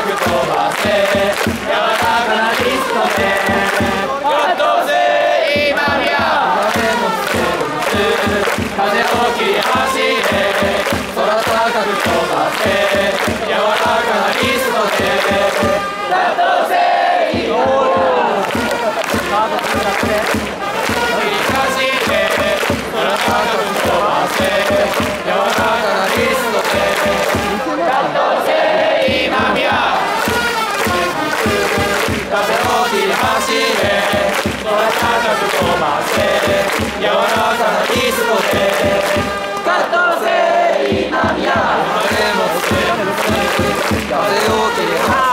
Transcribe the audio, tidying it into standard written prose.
く飛ばせ柔らかなリストでカットせ今や風もつける風を切り走れ空高く飛ばせ柔らかなリストでカットせ今や切り走れ空高く飛ばせ柔らかなリストでカットせ今や風を切り走れ空高く飛ばせ柔らかなリストでカットせ今や風もつける風を切り走れ